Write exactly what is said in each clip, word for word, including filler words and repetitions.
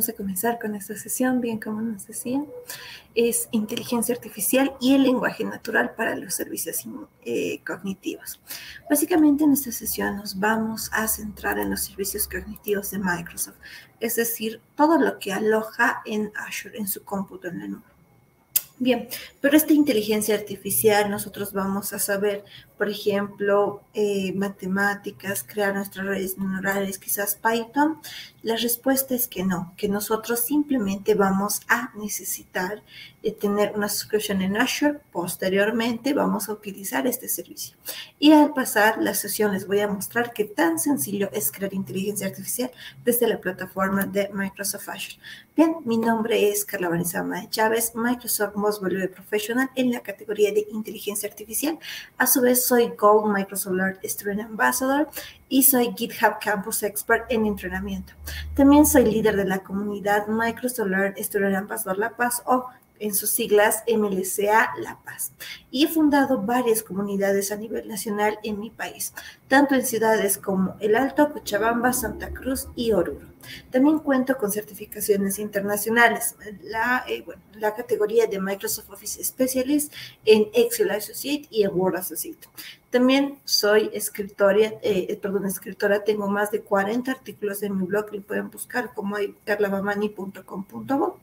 vamos a comenzar con esta sesión, bien como nos decía, es inteligencia artificial y el lenguaje natural para los servicios eh, cognitivos. Básicamente en esta sesión nos vamos a centrar en los servicios cognitivos de Microsoft, es decir, todo lo que aloja en Azure, en su cómputo en la nube. Bien, pero esta inteligencia artificial nosotros vamos a saber, por ejemplo, eh, matemáticas, crear nuestras redes neurales, quizás Python. La respuesta es que no, que nosotros simplemente vamos a necesitar de tener una suscripción en Azure. Posteriormente vamos a utilizar este servicio. Y al pasar la sesión les voy a mostrar qué tan sencillo es crear inteligencia artificial desde la plataforma de Microsoft Azure. Bien, mi nombre es Carla Vanessa de Chávez, Microsoft Most Valuable Professional en la categoría de inteligencia artificial. A su vez, soy Gold Microsoft Alert Student Ambassador y soy GitHub Campus Expert en entrenamiento. También soy líder de la comunidad Microsoft Alert Student Ambassador La Paz, o en sus siglas M L C A La Paz, y he fundado varias comunidades a nivel nacional en mi país, tanto en ciudades como El Alto, Cochabamba, Santa Cruz y Oruro. También cuento con certificaciones internacionales, la, eh, bueno, la categoría de Microsoft Office Specialist en Excel Associate y en Word Associate. También soy escritora, eh, perdón, escritora, tengo más de cuarenta artículos en mi blog, lo pueden buscar como carla bamani punto com punto bo.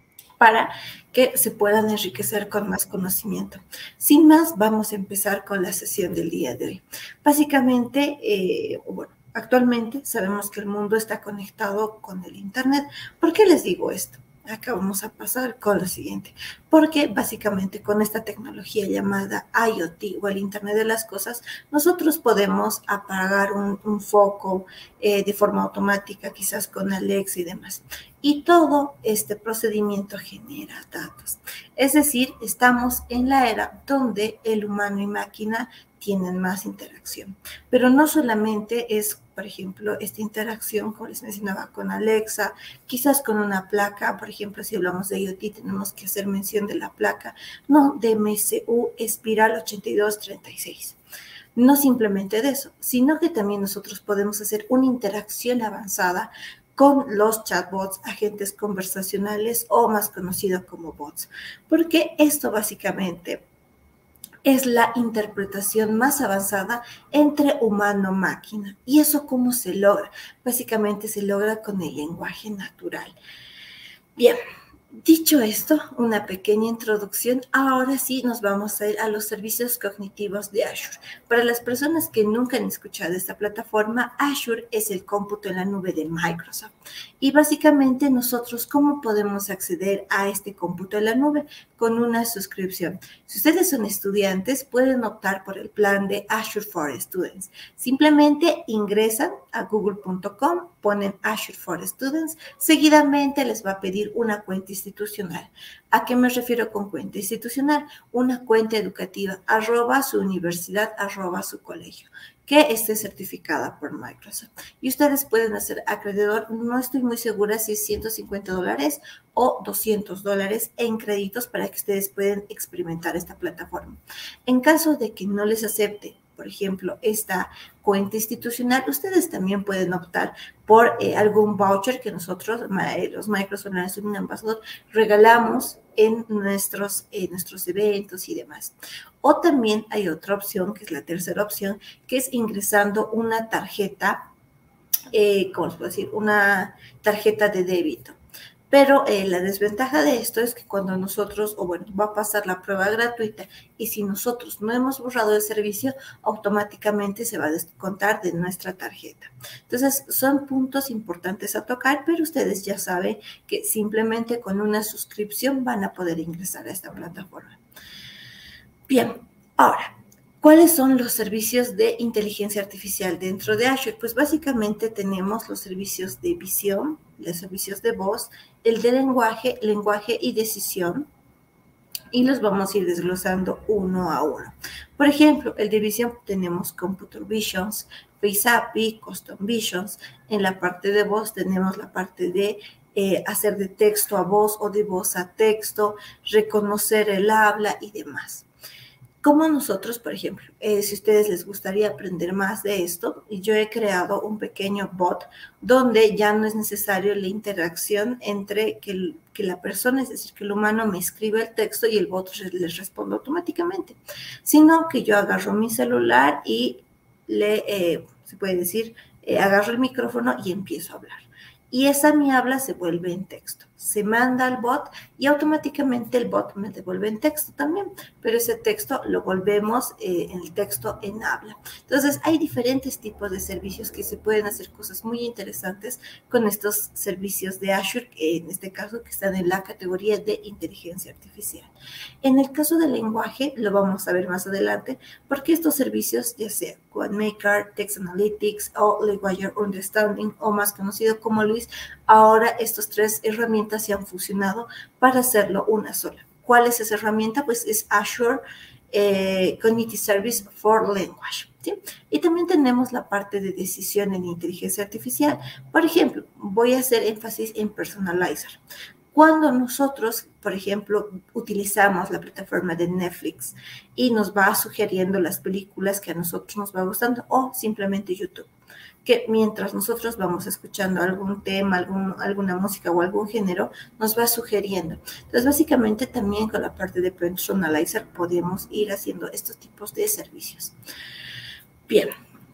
Para que se puedan enriquecer con más conocimiento. Sin más, vamos a empezar con la sesión del día de hoy. Básicamente, eh, bueno, actualmente sabemos que el mundo está conectado con el Internet. ¿Por qué les digo esto? Acá vamos a pasar con lo siguiente, porque básicamente con esta tecnología llamada IoT o el Internet de las Cosas, nosotros podemos apagar un, un foco eh, de forma automática, quizás con Alexa y demás. Y todo este procedimiento genera datos. Es decir, estamos en la era donde el humano y máquina tienen más interacción. Pero no solamente es, por ejemplo, esta interacción, como les mencionaba, con Alexa, quizás con una placa. Por ejemplo, si hablamos de IoT, tenemos que hacer mención de la placa, no, D M S U Espiral ochenta y dos treinta y seis. No simplemente de eso, sino que también nosotros podemos hacer una interacción avanzada con los chatbots, agentes conversacionales o más conocidos como bots, porque esto básicamente es la interpretación más avanzada entre humano-máquina. ¿Y eso cómo se logra? Básicamente se logra con el lenguaje natural. Bien, dicho esto, una pequeña introducción, ahora sí nos vamos a ir a los servicios cognitivos de Azure. Para las personas que nunca han escuchado esta plataforma, Azure es el cómputo en la nube de Microsoft. Y básicamente nosotros, ¿cómo podemos acceder a este cómputo en la nube? Con una suscripción. Si ustedes son estudiantes, pueden optar por el plan de Azure for Students. Simplemente ingresan a google punto com, ponen Azure for Students, seguidamente les va a pedir una cuenta institucional. ¿A qué me refiero con cuenta institucional? Una cuenta educativa, arroba su universidad, arroba su colegio, que esté certificada por Microsoft. Y ustedes pueden hacer acreedor, no estoy muy segura si es ciento cincuenta dólares o doscientos dólares en créditos para que ustedes puedan experimentar esta plataforma. En caso de que no les acepte, por ejemplo, esta cuenta institucional, ustedes también pueden optar por eh, algún voucher que nosotros, los Microsoft Student Ambassador, regalamos en nuestros, en nuestros eventos y demás. O también hay otra opción, que es la tercera opción, que es ingresando una tarjeta, eh, ¿cómo les puedo decir? Una tarjeta de débito. Pero eh, la desventaja de esto es que cuando nosotros, o bueno, va a pasar la prueba gratuita y si nosotros no hemos borrado el servicio, automáticamente se va a descontar de nuestra tarjeta. Entonces, son puntos importantes a tocar, pero ustedes ya saben que simplemente con una suscripción van a poder ingresar a esta plataforma. Bien, ahora, ¿cuáles son los servicios de inteligencia artificial dentro de Azure? Pues básicamente tenemos los servicios de visión, los servicios de voz, el de lenguaje, lenguaje y decisión, y los vamos a ir desglosando uno a uno. Por ejemplo, el de visión tenemos Computer Visions, Face A P I, Custom Visions. En la parte de voz tenemos la parte de eh, hacer de texto a voz o de voz a texto, reconocer el habla y demás. Como nosotros, por ejemplo, eh, si a ustedes les gustaría aprender más de esto, yo he creado un pequeño bot donde ya no es necesario la interacción entre que, el, que la persona, es decir, que el humano me escribe el texto y el bot les responde automáticamente, sino que yo agarro mi celular y le, eh, se puede decir, eh, agarro el micrófono y empiezo a hablar. Y esa mi habla se vuelve en texto. Se manda al bot y automáticamente el bot me devuelve en texto también, pero ese texto lo volvemos eh, en el texto en habla. Entonces, hay diferentes tipos de servicios que se pueden hacer cosas muy interesantes con estos servicios de Azure, en este caso que están en la categoría de inteligencia artificial. En el caso del lenguaje, lo vamos a ver más adelante, porque estos servicios, ya sea CodeMaker, Text Analytics o Language Understanding, o más conocido como Luis, ahora estas tres herramientas se han fusionado para hacerlo una sola. ¿Cuál es esa herramienta? Pues es Azure eh, Cognitive Service for Language, ¿sí? Y también tenemos la parte de decisión en inteligencia artificial. Por ejemplo, voy a hacer énfasis en Personalizer. Cuando nosotros, por ejemplo, utilizamos la plataforma de Netflix y nos va sugiriendo las películas que a nosotros nos va gustando, o simplemente YouTube, que mientras nosotros vamos escuchando algún tema, algún, alguna música o algún género, nos va sugiriendo. Entonces, básicamente también con la parte de Personalizer podemos ir haciendo estos tipos de servicios. Bien.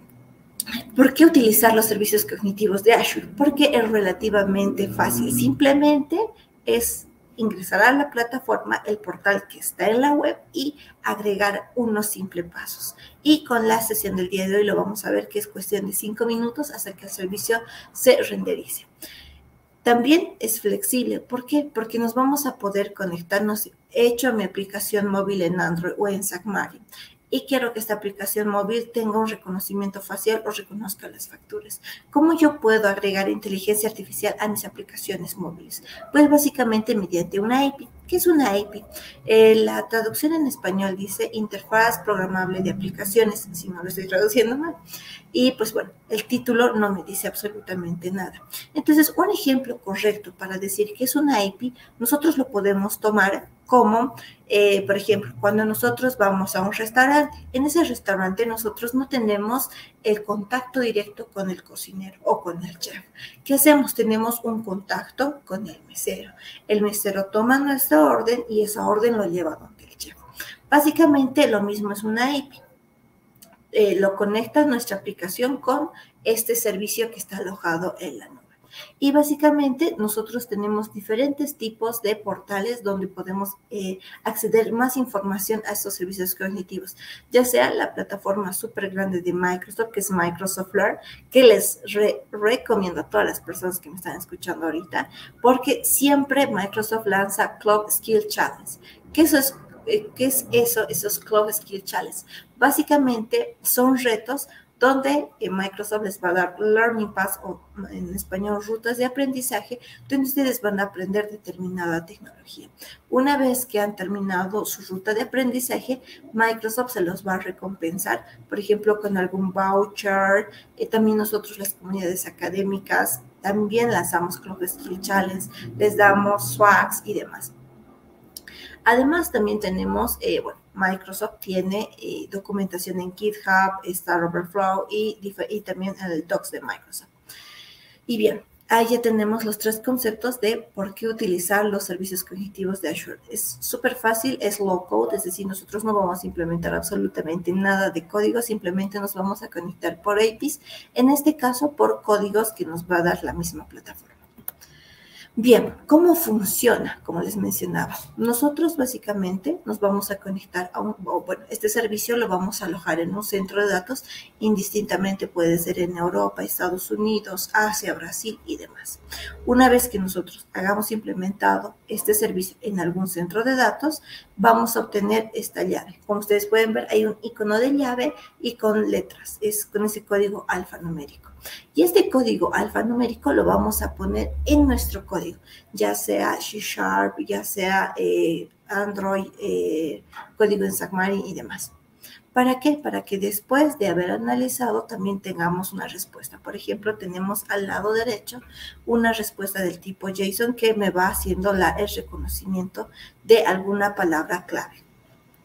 ¿Por qué utilizar los servicios cognitivos de Azure? Porque es relativamente fácil. Simplemente es ingresar a la plataforma, el portal que está en la web, y agregar unos simples pasos. Y con la sesión del día de hoy lo vamos a ver, que es cuestión de cinco minutos hasta que el servicio se renderice. También es flexible. ¿Por qué? Porque nos vamos a poder conectarnos. He hecho mi aplicación móvil en Android o en Xamarin y quiero que esta aplicación móvil tenga un reconocimiento facial o reconozca las facturas. ¿Cómo yo puedo agregar inteligencia artificial a mis aplicaciones móviles? Pues básicamente mediante una A P I. ¿Qué es una A P I? Eh, la traducción en español dice interfaz programable de aplicaciones, si no lo estoy traduciendo mal. Y pues bueno, el título no me dice absolutamente nada. Entonces, un ejemplo correcto para decir que es una A P I, nosotros lo podemos tomar como, eh, por ejemplo, cuando nosotros vamos a un restaurante, en ese restaurante nosotros no tenemos el contacto directo con el cocinero o con el chef. ¿Qué hacemos? Tenemos un contacto con el mesero. El mesero toma nuestra orden y esa orden lo lleva donde el chef. Básicamente lo mismo es una A P I. Eh, lo conecta nuestra aplicación con este servicio que está alojado en la nube. Y básicamente nosotros tenemos diferentes tipos de portales donde podemos eh, acceder más información a estos servicios cognitivos, ya sea la plataforma súper grande de Microsoft, que es Microsoft Learn, que les re recomiendo a todas las personas que me están escuchando ahorita, porque siempre Microsoft lanza Cloud Skill Challenge, que eso es ¿qué es eso? Esos Cloud Skill Challenge. Básicamente son retos donde Microsoft les va a dar Learning Paths, o en español rutas de aprendizaje, donde ustedes van a aprender determinada tecnología. Una vez que han terminado su ruta de aprendizaje, Microsoft se los va a recompensar, por ejemplo, con algún voucher. Eh, también nosotros, las comunidades académicas, también lanzamos Cloud Skill Challenge, les damos swags y demás. Además, también tenemos, eh, bueno, Microsoft tiene eh, documentación en GitHub, Stack Overflow y, y también el Docs de Microsoft. Y bien, ahí ya tenemos los tres conceptos de por qué utilizar los servicios cognitivos de Azure. Es súper fácil, es low code, es decir, nosotros no vamos a implementar absolutamente nada de código, simplemente nos vamos a conectar por A P Is, en este caso por códigos que nos va a dar la misma plataforma. Bien, ¿cómo funciona? Como les mencionaba, nosotros básicamente nos vamos a conectar a un, o bueno, este servicio lo vamos a alojar en un centro de datos, indistintamente puede ser en Europa, Estados Unidos, Asia, Brasil y demás. Una vez que nosotros hagamos implementado este servicio en algún centro de datos, vamos a obtener esta llave. Como ustedes pueden ver, hay un icono de llave y con letras, es con ese código alfanumérico. Y este código alfanumérico lo vamos a poner en nuestro código, ya sea C Sharp, ya sea eh, Android, eh, código en Xamarin y demás. ¿Para qué? Para que después de haber analizado también tengamos una respuesta. Por ejemplo, tenemos al lado derecho una respuesta del tipo JSON que me va haciendo la, el reconocimiento de alguna palabra clave.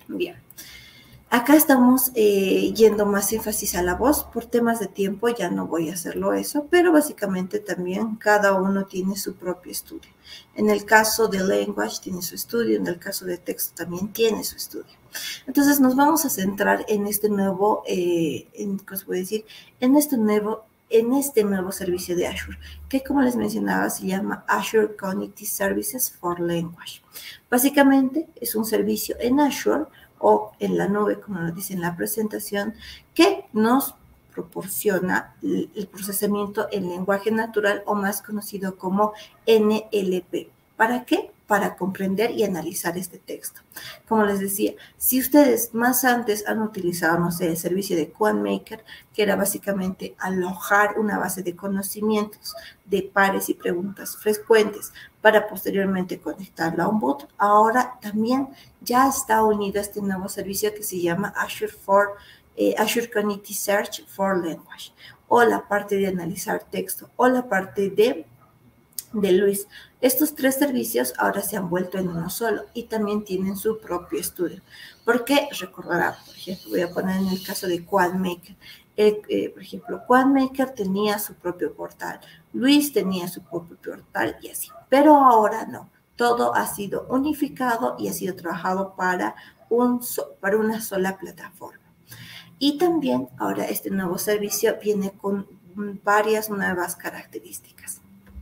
Bien. Acá estamos eh, yendo más énfasis a la voz. Por temas de tiempo ya no voy a hacerlo eso, pero básicamente también cada uno tiene su propio estudio. En el caso de language tiene su estudio, en el caso de texto también tiene su estudio. Entonces nos vamos a centrar en este nuevo, eh, en, ¿qué os voy a decir? En este nuevo en este nuevo servicio de Azure, que como les mencionaba se llama Azure Cognitive Services for Language. Básicamente es un servicio en Azure o en la nube, como nos dice en la presentación, que nos proporciona el procesamiento en lenguaje natural o más conocido como N L P. ¿Para qué? Para comprender y analizar este texto. Como les decía, si ustedes más antes han utilizado, no sé, el servicio de QuantMaker, que era básicamente alojar una base de conocimientos de pares y preguntas frecuentes para posteriormente conectarla a un bot, ahora también ya está unido a este nuevo servicio que se llama Azure, for, eh, Azure Cognitive Search for Language, o la parte de analizar texto, o la parte de de Luis. Estos tres servicios ahora se han vuelto en uno solo y también tienen su propio estudio. Porque recordará, por ejemplo, voy a poner en el caso de QuantMaker. Eh, eh, por ejemplo, QuantMaker tenía su propio portal, Luis tenía su propio portal y así. Pero ahora no. Todo ha sido unificado y ha sido trabajado para, un so, para una sola plataforma. Y también ahora este nuevo servicio viene con varias nuevas características.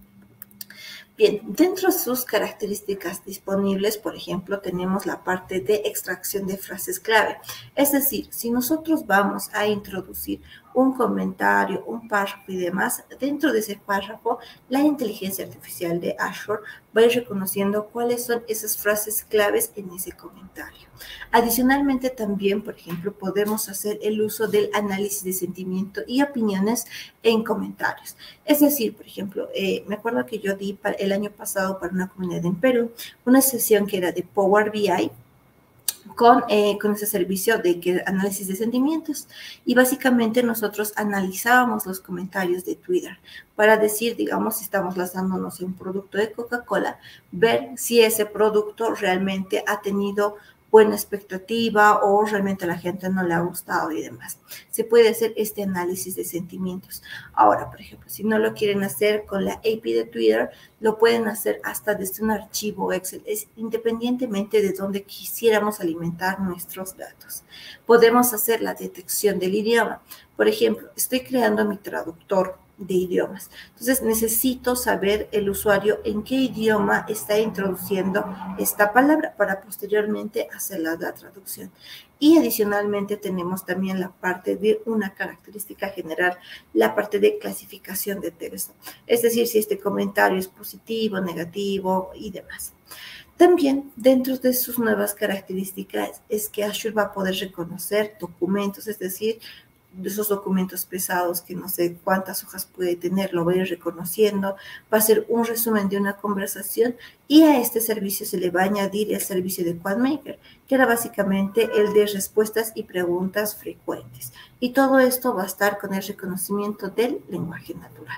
Bien, dentro de sus características disponibles, por ejemplo, tenemos la parte de extracción de frases clave. Es decir, si nosotros vamos a introducir un comentario, un párrafo y demás, dentro de ese párrafo, la inteligencia artificial de Azure va a ir reconociendo cuáles son esas frases claves en ese comentario. Adicionalmente, también, por ejemplo, podemos hacer el uso del análisis de sentimiento y opiniones en comentarios. Es decir, por ejemplo, eh, me acuerdo que yo di para el año pasado para una comunidad en Perú una sesión que era de Power B I, Con, eh, con ese servicio de que, análisis de sentimientos, y básicamente nosotros analizábamos los comentarios de Twitter para decir, digamos, si estamos lanzándonos un producto de Coca-Cola, ver si ese producto realmente ha tenido buena expectativa o realmente a la gente no le ha gustado y demás. Se puede hacer este análisis de sentimientos. Ahora, por ejemplo, si no lo quieren hacer con la A P I de Twitter, lo pueden hacer hasta desde un archivo Excel, es independientemente de donde quisiéramos alimentar nuestros datos. Podemos hacer la detección del idioma. Por ejemplo, estoy creando mi traductor de idiomas. Entonces, necesito saber el usuario en qué idioma está introduciendo esta palabra para posteriormente hacer la, la traducción. Y adicionalmente tenemos también la parte de una característica general, la parte de clasificación de texto. Es decir, si este comentario es positivo, negativo y demás. También, dentro de sus nuevas características, es que Azure va a poder reconocer documentos, es decir, de esos documentos pesados que no sé cuántas hojas puede tener, lo va a ir reconociendo, va a ser un resumen de una conversación y a este servicio se le va a añadir el servicio de QuantMaker, que era básicamente el de respuestas y preguntas frecuentes. Y todo esto va a estar con el reconocimiento del lenguaje natural.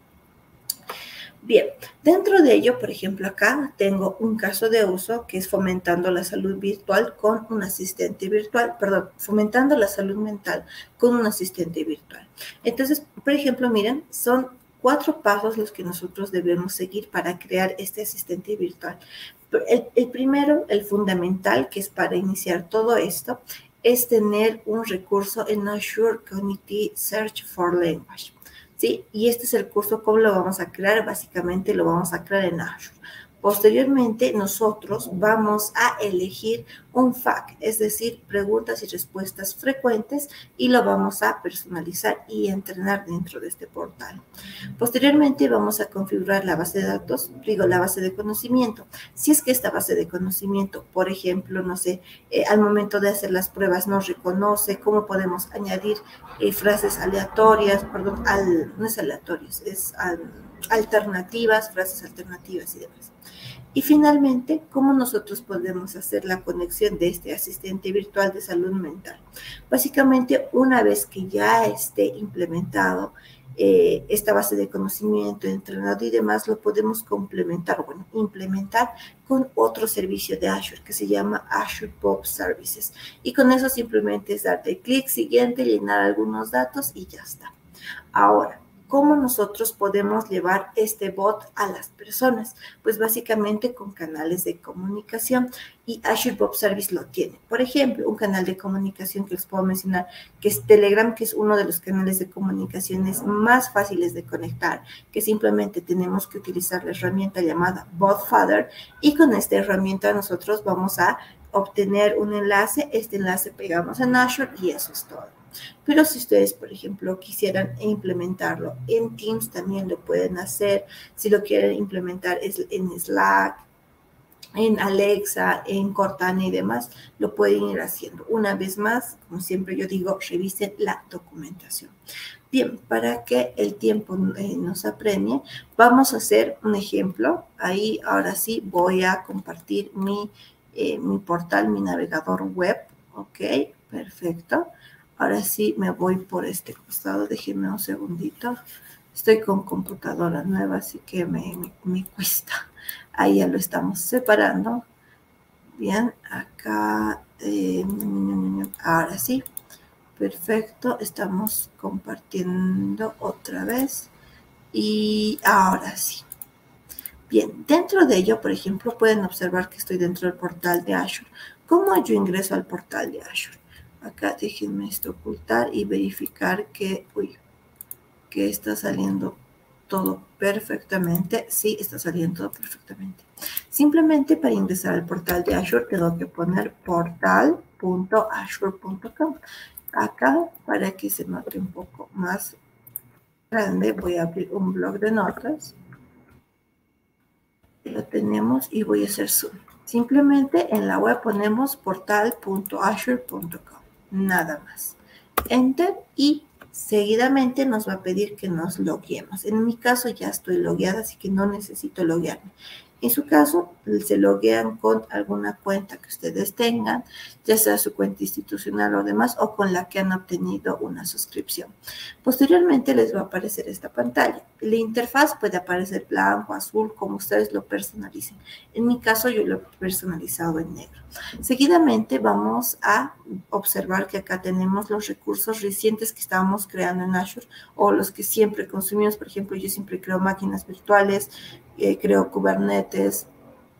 Bien, dentro de ello, por ejemplo, acá tengo un caso de uso que es fomentando la salud virtual con un asistente virtual, perdón, fomentando la salud mental con un asistente virtual. Entonces, por ejemplo, miren, son cuatro pasos los que nosotros debemos seguir para crear este asistente virtual. El, el primero, el fundamental, que es para iniciar todo esto, es tener un recurso en Azure Cognitive Search for Language. ¿Sí? Y este es el curso, ¿cómo lo vamos a crear? Básicamente lo vamos a crear en Azure. Posteriormente, nosotros vamos a elegir un F A Q, es decir, preguntas y respuestas frecuentes, y lo vamos a personalizar y entrenar dentro de este portal. Posteriormente, vamos a configurar la base de datos, digo, la base de conocimiento. Si es que esta base de conocimiento, por ejemplo, no sé, eh, al momento de hacer las pruebas no reconoce, ¿cómo podemos añadir eh, frases aleatorias, perdón, al, no es aleatorios, es al, alternativas, frases alternativas y demás. Y finalmente, ¿cómo nosotros podemos hacer la conexión de este asistente virtual de salud mental? Básicamente, una vez que ya esté implementado, eh, esta base de conocimiento, entrenado y demás, lo podemos complementar, bueno, implementar con otro servicio de Azure que se llama Azure Bob Services. Y con eso simplemente es darte clic, siguiente, llenar algunos datos y ya está. Ahora, ¿cómo nosotros podemos llevar este bot a las personas? Pues básicamente con canales de comunicación, y Azure Bob Service lo tiene. Por ejemplo, un canal de comunicación que les puedo mencionar, que es Telegram, que es uno de los canales de comunicaciones más fáciles de conectar, que simplemente tenemos que utilizar la herramienta llamada BotFather, y con esta herramienta nosotros vamos a obtener un enlace. Este enlace pegamos en Azure y eso es todo. Pero si ustedes, por ejemplo, quisieran implementarlo en Teams, también lo pueden hacer. Si lo quieren implementar en Slack, en Alexa, en Cortana y demás, lo pueden ir haciendo. Una vez más, como siempre yo digo, revisen la documentación. Bien, para que el tiempo eh, nos apremie, vamos a hacer un ejemplo. Ahí, ahora sí, voy a compartir mi, eh, mi portal, mi navegador web. Ok, perfecto. Ahora sí me voy por este costado, déjenme un segundito. Estoy con computadora nueva, así que me, me, me cuesta. Ahí ya lo estamos separando. Bien, acá, eh, ahora sí. Perfecto, estamos compartiendo otra vez. Y ahora sí. Bien, dentro de ello, por ejemplo, pueden observar que estoy dentro del portal de Azure. ¿Cómo yo ingreso al portal de Azure? Acá déjenme esto ocultar y verificar que, uy, que está saliendo todo perfectamente. Sí, está saliendo todo perfectamente. Simplemente para ingresar al portal de Azure tengo que poner portal punto azure punto com. Acá, para que se note un poco más grande, voy a abrir un blog de notas. Lo tenemos y voy a hacer zoom. Simplemente en la web ponemos portal punto azure punto com. Nada más. Enter y seguidamente nos va a pedir que nos loguemos. En mi caso ya estoy logueada, así que no necesito loguearme. En su caso, se loguean con alguna cuenta que ustedes tengan, ya sea su cuenta institucional o demás, o con la que han obtenido una suscripción. Posteriormente les va a aparecer esta pantalla. La interfaz puede aparecer blanco, azul, como ustedes lo personalicen. En mi caso, yo lo he personalizado en negro. Seguidamente vamos a observar que acá tenemos los recursos recientes que estábamos creando en Azure, o los que siempre consumimos. Por ejemplo, yo siempre creo máquinas virtuales, eh, creo Kubernetes,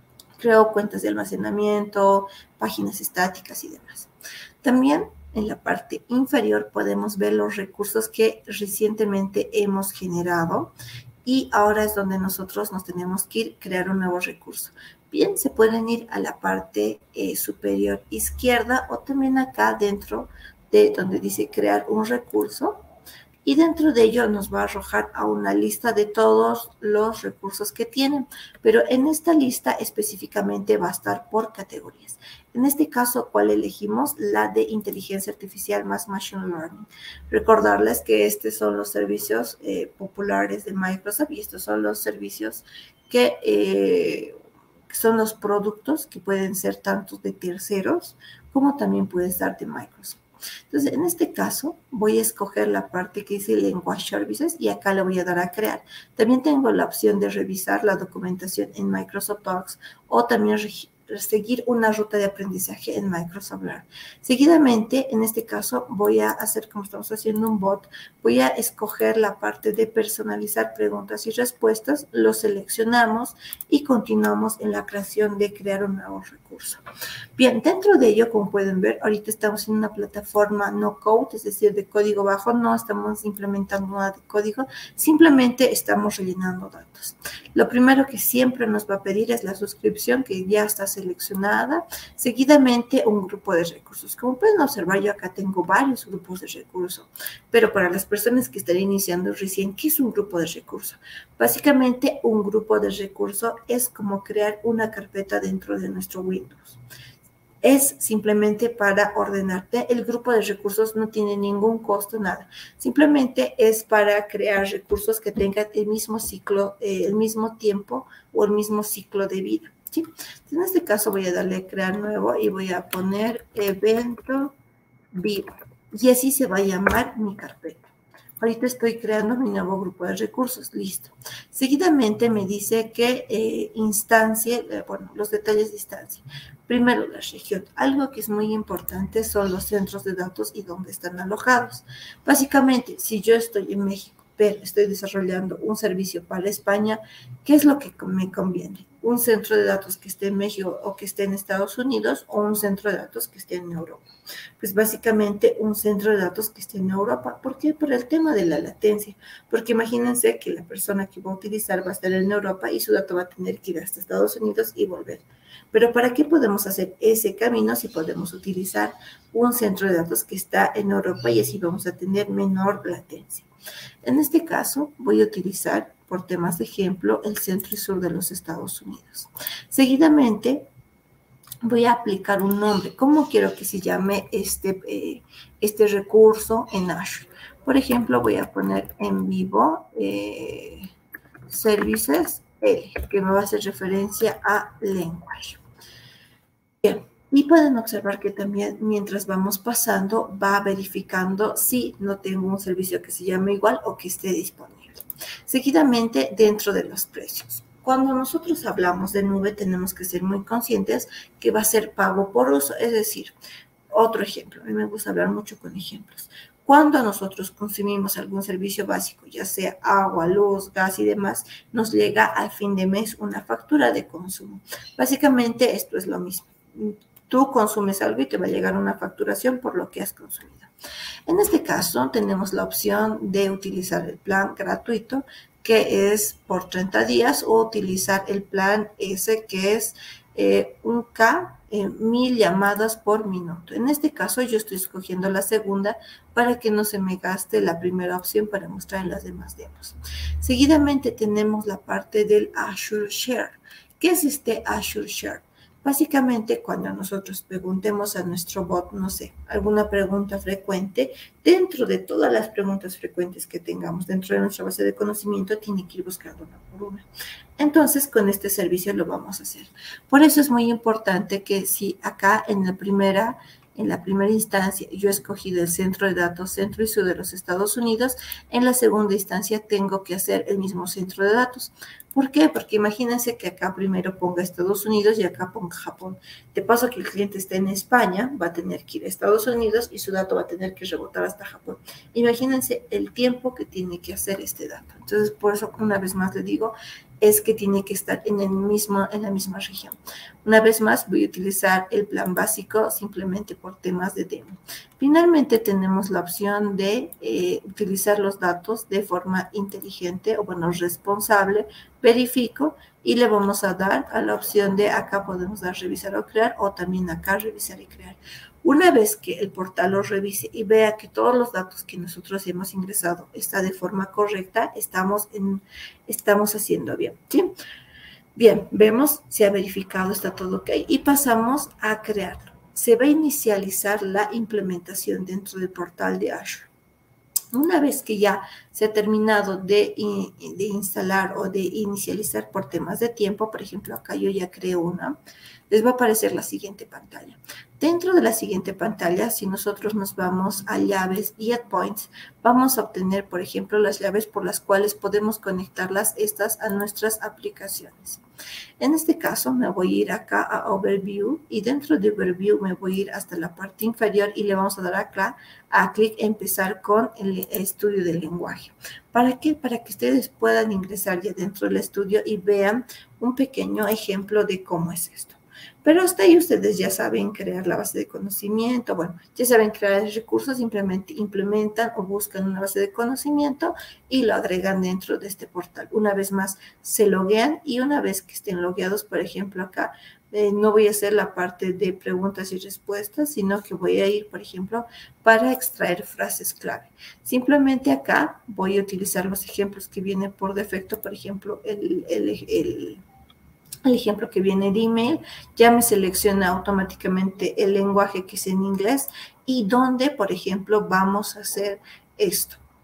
creo cuentas de almacenamiento, páginas estáticas y demás. También en la parte inferior podemos ver los recursos que recientemente hemos generado, y ahora es donde nosotros nos tenemos que ir a crear un nuevo recurso. Bien, se pueden ir a la parte eh, superior izquierda, o también acá dentro de donde dice crear un recurso, y dentro de ello nos va a arrojar a una lista de todos los recursos que tienen, pero en esta lista específicamente va a estar por categorías. En este caso, ¿cuál elegimos? La de inteligencia artificial más machine learning. Recordarles que estos son los servicios eh, populares de Microsoft, y estos son los servicios que eh, son los productos que pueden ser tanto de terceros como también puede ser de Microsoft. Entonces, en este caso, voy a escoger la parte que dice Language Services, y acá le voy a dar a crear. También tengo la opción de revisar la documentación en Microsoft Docs, o también seguir una ruta de aprendizaje en Microsoft Learn. Seguidamente, en este caso, voy a hacer como estamos haciendo un bot, voy a escoger la parte de personalizar preguntas y respuestas, lo seleccionamos y continuamos en la creación de crear un nuevo recurso. Bien, dentro de ello, como pueden ver, ahorita estamos en una plataforma no code, es decir, de código bajo, no estamos implementando nada de código, simplemente estamos rellenando datos. Lo primero que siempre nos va a pedir es la suscripción, que ya está seleccionada. Seguidamente, un grupo de recursos. Como pueden observar, yo acá tengo varios grupos de recursos, pero para las personas que están iniciando recién, ¿qué es un grupo de recursos? Básicamente, un grupo de recursos es como crear una carpeta dentro de nuestro Windows. Es simplemente para ordenarte. El grupo de recursos no tiene ningún costo, nada. Simplemente es para crear recursos que tengan el mismo ciclo, eh, el mismo tiempo o el mismo ciclo de vida, ¿sí? En este caso voy a darle a crear nuevo y voy a poner evento vivo. Y así se va a llamar mi carpeta. Ahorita estoy creando mi nuevo grupo de recursos, listo. Seguidamente me dice que eh, instancie, eh, bueno, los detalles de instancia. Primero, la región. Algo que es muy importante son los centros de datos y dónde están alojados. Básicamente, si yo estoy en México, pero estoy desarrollando un servicio para España, ¿qué es lo que me conviene? ¿Un centro de datos que esté en México o que esté en Estados Unidos o un centro de datos que esté en Europa? Pues básicamente un centro de datos que esté en Europa. ¿Por qué? Por el tema de la latencia. Porque imagínense que la persona que va a utilizar va a estar en Europa y su dato va a tener que ir hasta Estados Unidos y volver. Pero ¿para qué podemos hacer ese camino si podemos utilizar un centro de datos que está en Europa y así vamos a tener menor latencia? En este caso voy a utilizar, por temas de ejemplo, el centro y sur de los Estados Unidos. Seguidamente voy a aplicar un nombre. ¿Cómo quiero que se llame este, eh, este recurso en Azure? Por ejemplo, voy a poner en vivo eh, Services L, que me va a hacer referencia a lenguaje. Bien, y pueden observar que también mientras vamos pasando va verificando si no tengo un servicio que se llame igual o que esté disponible. Seguidamente, dentro de los precios. Cuando nosotros hablamos de nube, tenemos que ser muy conscientes que va a ser pago por uso. Es decir, otro ejemplo, a mí me gusta hablar mucho con ejemplos. Cuando nosotros consumimos algún servicio básico, ya sea agua, luz, gas y demás, nos llega al fin de mes una factura de consumo. Básicamente, esto es lo mismo. Tú consumes algo y te va a llegar una facturación por lo que has consumido. En este caso, tenemos la opción de utilizar el plan gratuito, que es por treinta días, o utilizar el plan S, que es eh, un K, eh, mil llamadas por minuto. En este caso, yo estoy escogiendo la segunda para que no se me gaste la primera opción para mostrar en las demás demos. Seguidamente tenemos la parte del Azure Share. ¿Qué es este Azure Share? Básicamente, cuando nosotros preguntemos a nuestro bot, no sé, alguna pregunta frecuente, dentro de todas las preguntas frecuentes que tengamos dentro de nuestra base de conocimiento, tiene que ir buscando una por una. Entonces, con este servicio lo vamos a hacer. Por eso es muy importante que si acá en la primera... En la primera instancia, yo he escogido el centro de datos centro y sur de los Estados Unidos. En la segunda instancia, tengo que hacer el mismo centro de datos. ¿Por qué? Porque imagínense que acá primero ponga Estados Unidos y acá ponga Japón. De paso que el cliente está en España, va a tener que ir a Estados Unidos y su dato va a tener que rebotar hasta Japón. Imagínense el tiempo que tiene que hacer este dato. Entonces, por eso, una vez más le digo, es que tiene que estar en, el mismo, en la misma región. Una vez más, voy a utilizar el plan básico simplemente por temas de demo. Finalmente, tenemos la opción de eh, utilizar los datos de forma inteligente o, bueno, responsable. Verifico y le vamos a dar a la opción de acá podemos dar revisar o crear, o también acá revisar y crear. Una vez que el portal lo revise y vea que todos los datos que nosotros hemos ingresado está de forma correcta, estamos, en, estamos haciendo bien, ¿sí? Bien, vemos si ha verificado, está todo ok, y pasamos a crearlo. Se va a inicializar la implementación dentro del portal de Azure. Una vez que ya se ha terminado de, de instalar o de inicializar por temas de tiempo, por ejemplo, acá yo ya creé una, les va a aparecer la siguiente pantalla. Dentro de la siguiente pantalla, si nosotros nos vamos a llaves y endpoints, vamos a obtener, por ejemplo, las llaves por las cuales podemos conectarlas estas a nuestras aplicaciones. En este caso, me voy a ir acá a Overview y dentro de Overview me voy a ir hasta la parte inferior y le vamos a dar acá a clic empezar con el estudio del lenguaje. ¿Para qué? Para que ustedes puedan ingresar ya dentro del estudio y vean un pequeño ejemplo de cómo es esto. Pero hasta ahí ustedes ya saben crear la base de conocimiento, bueno, ya saben crear recursos, simplemente implementan o buscan una base de conocimiento y lo agregan dentro de este portal. Una vez más, se loguean y una vez que estén logueados, por ejemplo, acá, eh, no voy a hacer la parte de preguntas y respuestas, sino que voy a ir, por ejemplo, para extraer frases clave. Simplemente acá voy a utilizar los ejemplos que vienen por defecto, por ejemplo, el... el, el El ejemplo que viene de email, ya me selecciona automáticamente el lenguaje que es en inglés y dónde, por ejemplo, vamos a hacer esto.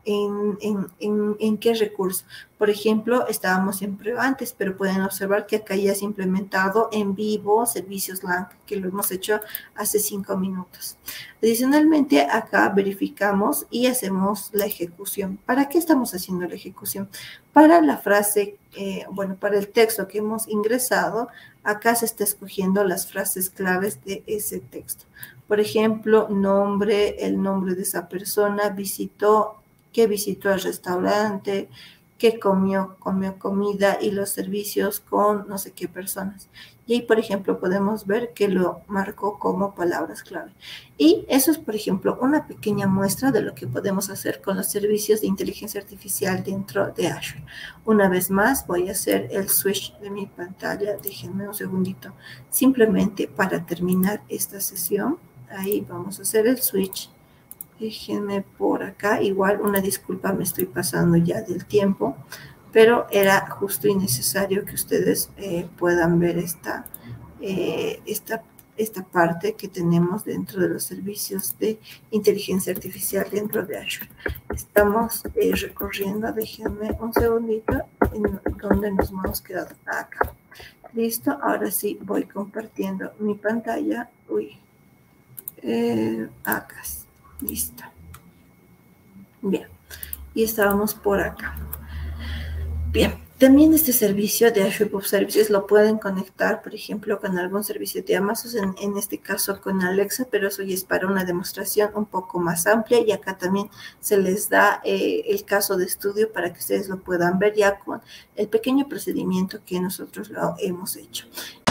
en, en, en, en qué recurso. Por ejemplo, estábamos en prueba antes, pero pueden observar que acá ya se ha implementado en vivo servicios LAN, que lo hemos hecho hace cinco minutos. Adicionalmente, acá verificamos y hacemos la ejecución. ¿Para qué estamos haciendo la ejecución? Para la frase, eh, bueno, para el texto que hemos ingresado, acá se está escogiendo las frases claves de ese texto. Por ejemplo, nombre, el nombre de esa persona, visitó, que visitó el restaurante, que comió, comió comida y los servicios con no sé qué personas. Y ahí, por ejemplo, podemos ver que lo marcó como palabras clave. Y eso es, por ejemplo, una pequeña muestra de lo que podemos hacer con los servicios de inteligencia artificial dentro de Azure. Una vez más, voy a hacer el switch de mi pantalla. Déjenme un segundito, simplemente para terminar esta sesión. Ahí vamos a hacer el switch. Déjenme por acá, igual una disculpa, me estoy pasando ya del tiempo, pero era justo y necesario que ustedes eh, puedan ver esta, eh, esta, esta parte que tenemos dentro de los servicios de inteligencia artificial dentro de Azure. Estamos eh, recorriendo, déjenme un segundito, en donde nos hemos quedado acá. Listo, ahora sí voy compartiendo mi pantalla. Uy, eh, acá. Listo. Bien. Y estábamos por acá. Bien. También este servicio de Azure Web Services lo pueden conectar, por ejemplo, con algún servicio de Amazon, en, en este caso con Alexa, pero eso ya es para una demostración un poco más amplia, y acá también se les da eh, el caso de estudio para que ustedes lo puedan ver ya con el pequeño procedimiento que nosotros lo hemos hecho.